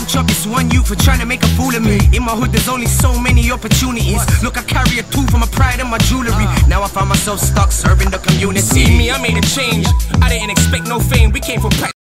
one job, it's one youth for trying to make a fool of me. In my hood there's only so many opportunities. Look, I carry a tool for my pride and my jewelry. Now I find myself stuck serving the community. See me, I made a change. I didn't expect no fame. We came from practice.